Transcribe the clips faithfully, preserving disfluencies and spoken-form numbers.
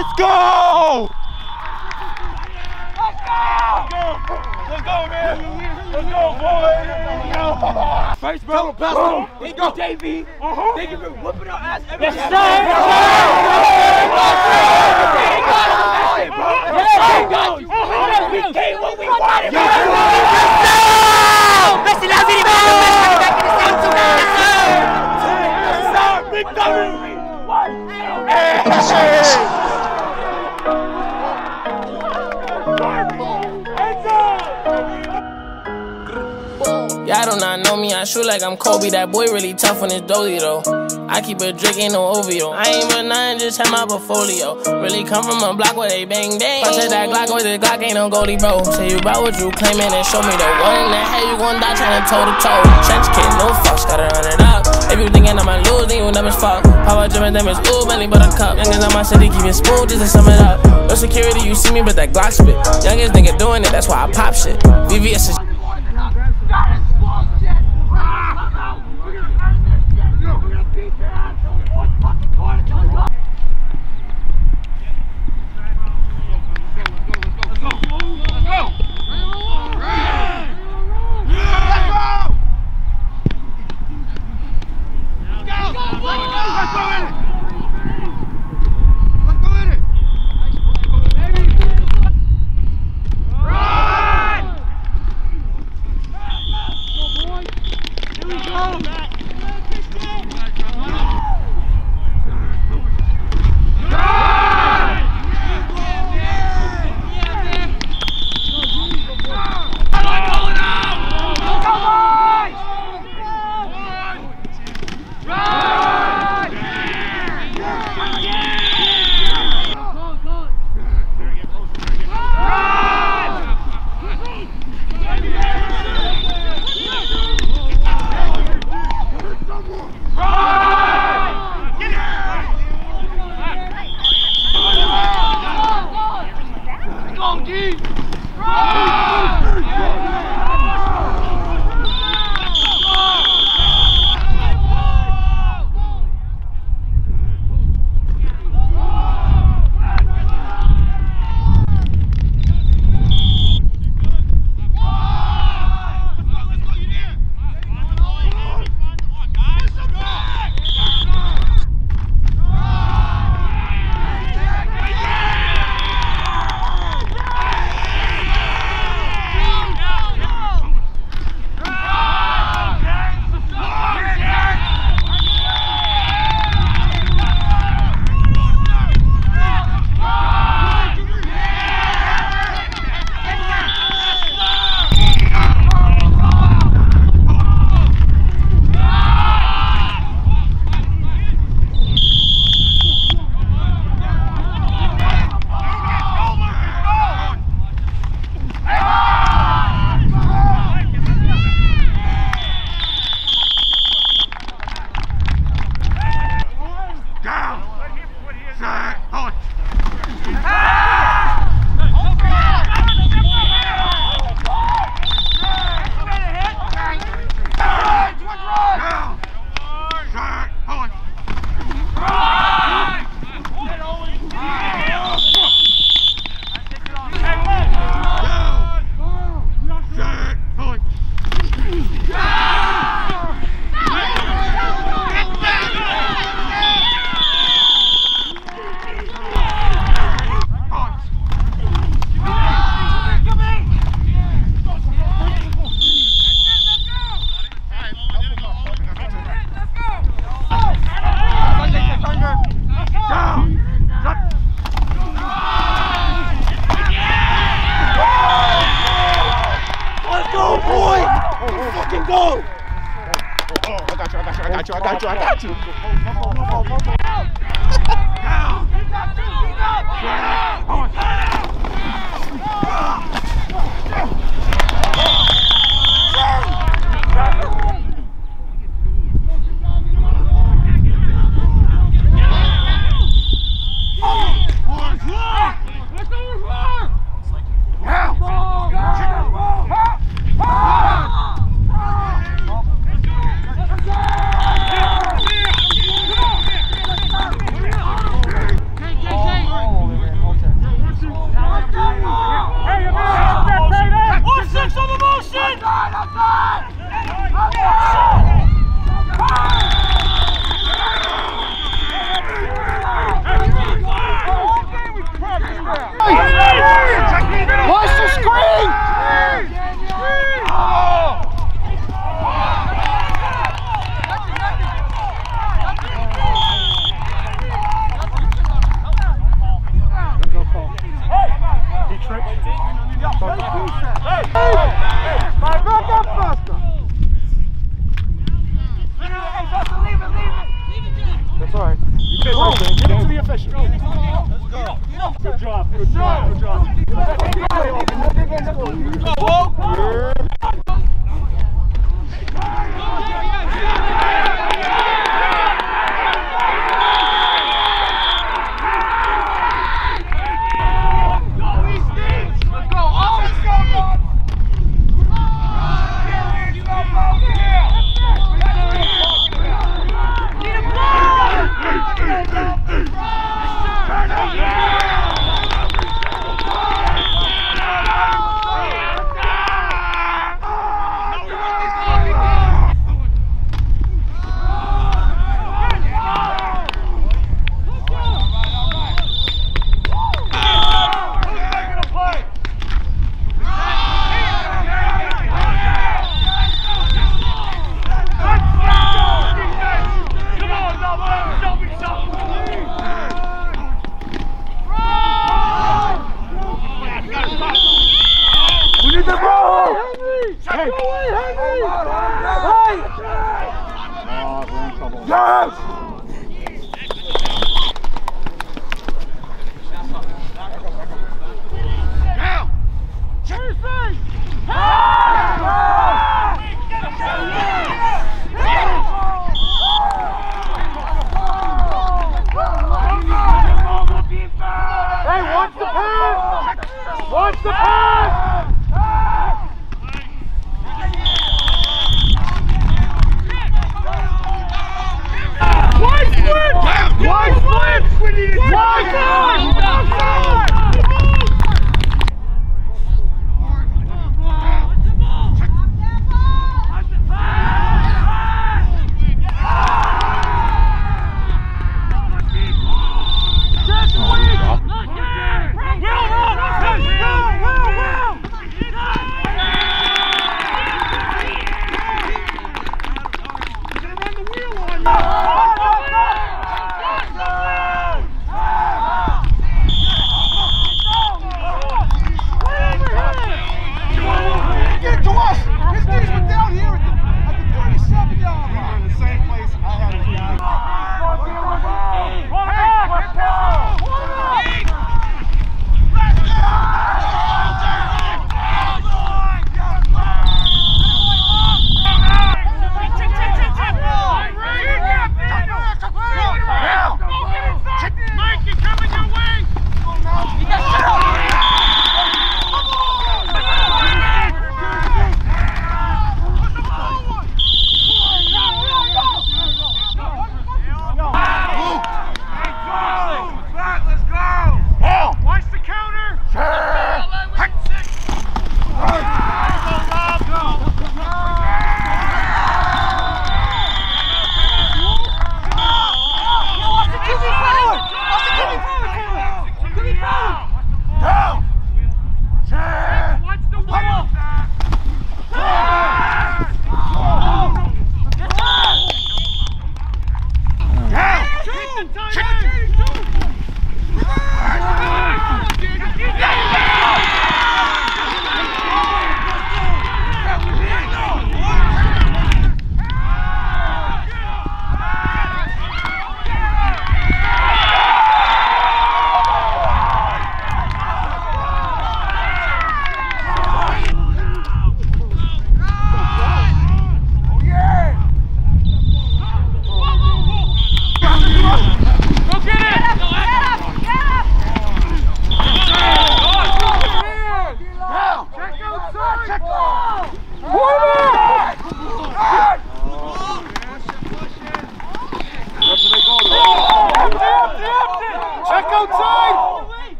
Let's go! Let's go! Let's go, man! Let's go, boy! First, bro, pass him. Thank you, J V. Uh-huh. Thank you for whooping our ass every yes, time. Yes, sir! We came what we wanted. Messi la Serie A, Messi back in the same two. Yes, sir! Victory! Y'all do not know me, I shoot like I'm Kobe. That boy really tough on his dolly though. I keep a drink, ain't no O V O. I ain't but nine, just have my portfolio. Really come from a block where they bang bang. Punch that Glock with the Glock, ain't no goalie, bro. Say you about what you claiming and show me the one in the head, you gon' die trying to toe to toe. Trench kid, no fucks, gotta run it up. If you thinking I'ma lose, then you never fuck. Power Jimmy, them is ooh, belly but a cup. Youngest on my city, keep it smooth just to sum it up. No security, you see me, but that Glock spit. Youngest nigga doing it, that's why I pop shit. V V S is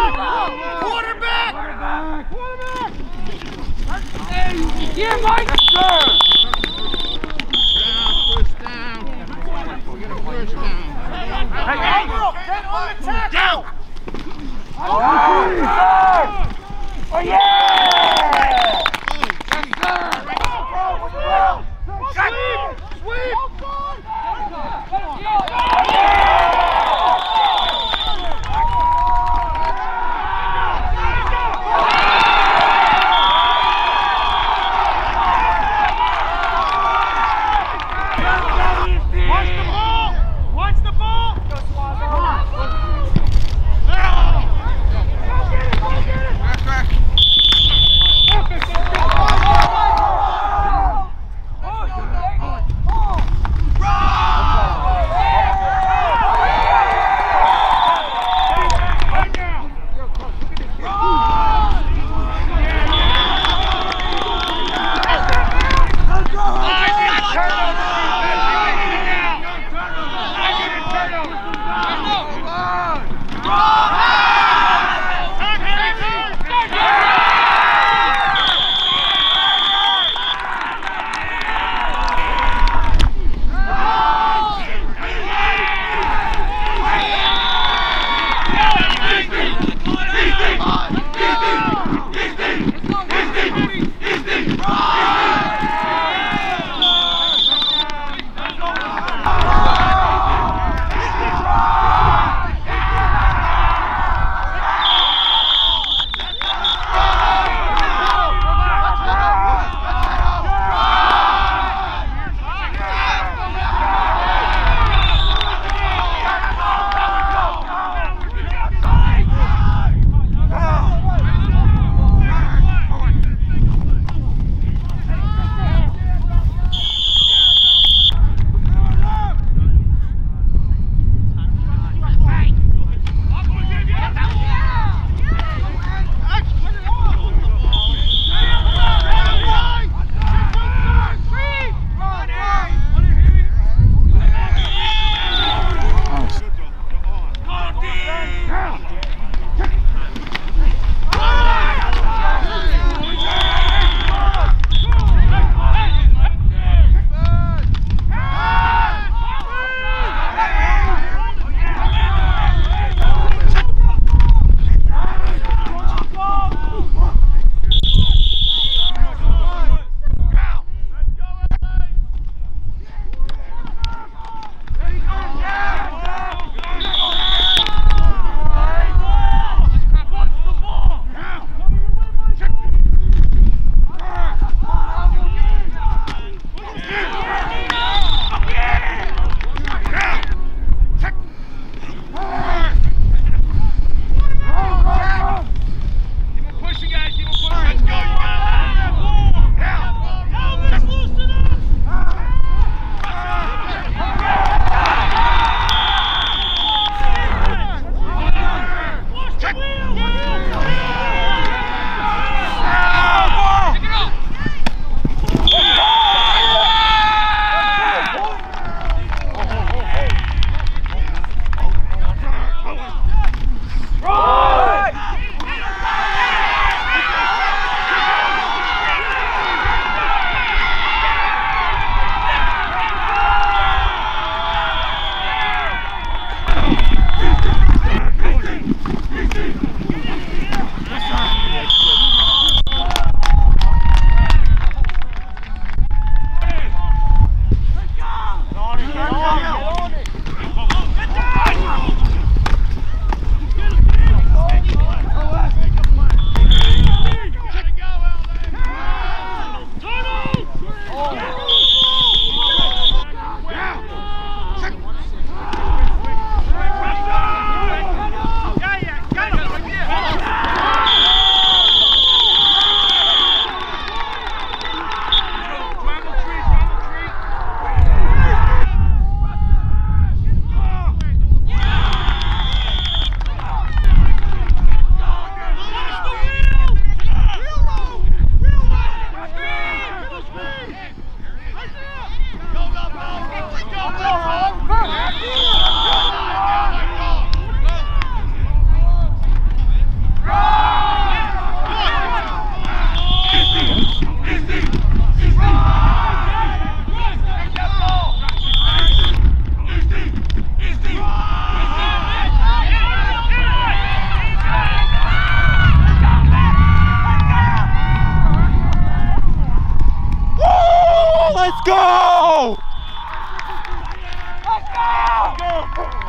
Quarterback! Quarterback! Yeah, Mike! Yes, sir! First down. First down. Hey, hey, get on the tackle! Down! Oh, oh yeah! Yes, sir! Sweep! Sweep!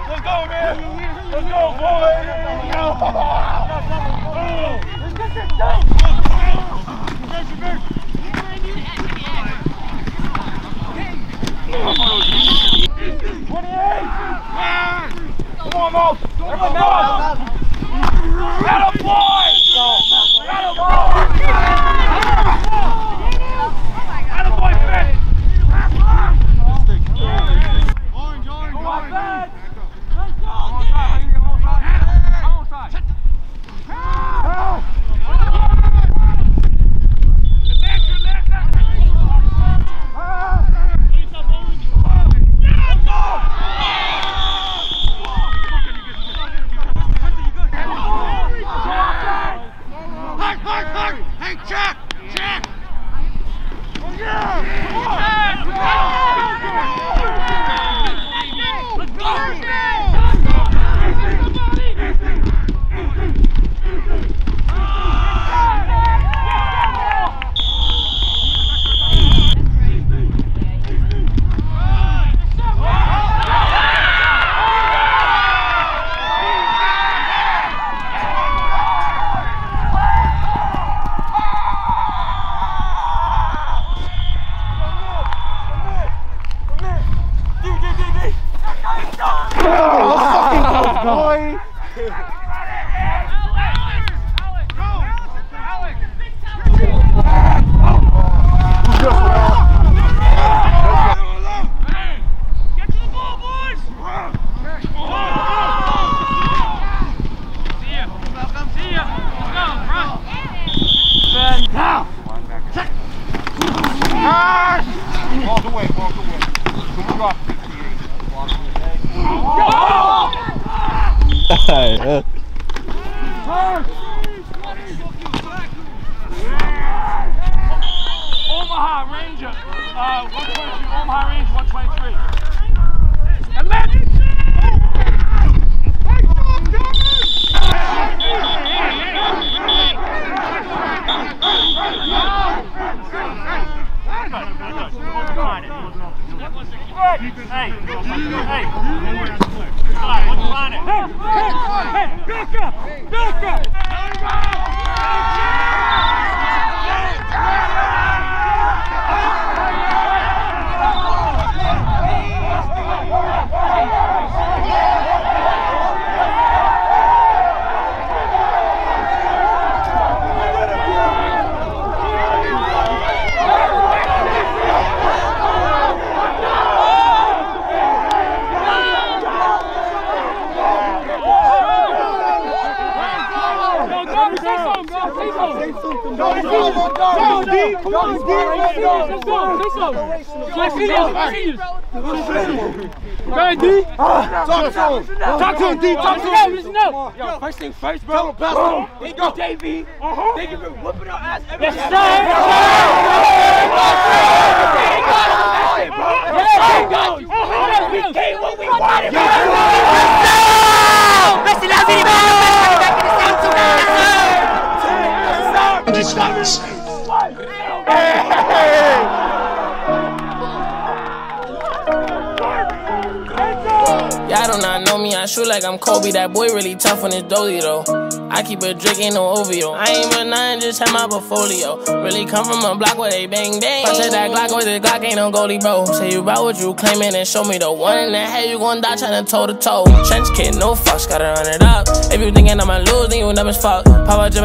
Let's go, man. Let's go, boys. twenty-eight. Come on, Mo. Come on, Mo. Atta boy. Atta boy. Atta boy, finish. Orange, orange, orange. Let's go. Hey, check! Check! Oh, yeah! Let's go! Boy! Balls away, balls away. Come on, Omaha Ranger, uh, one twenty-three, Omaha Ranger, one twenty-three. And let's Hey, hey, hey, what's on it? Hey, hey, hey, back up, back up! Come on, D! Come on, D! Let's go! Let's go! Let's go! Go ahead, D! Talk to him! Talk to him, D! Talk to him! Listen up! Yo, first thing first, bro. Pass him! They go J V. They can be whooping our ass every day. Yes, sir! We came what we wanted! Messi la vie, back in the same two guys! Y'all do not know me, I shoot like I'm Kobe. That boy really tough on his dolly though. I keep a drink, ain't no O V O. I ain't but nine, just have my portfolio. Really come from a block where they bang bang. Punch that Glock with the Glock, ain't no goalie, bro. Say you about what you claiming and show me the one in the head, you gon' die tryna toe to toe. Trench kid, no fucks, gotta run it up. If you thinking I'ma lose, then you dumb as fuck. Pop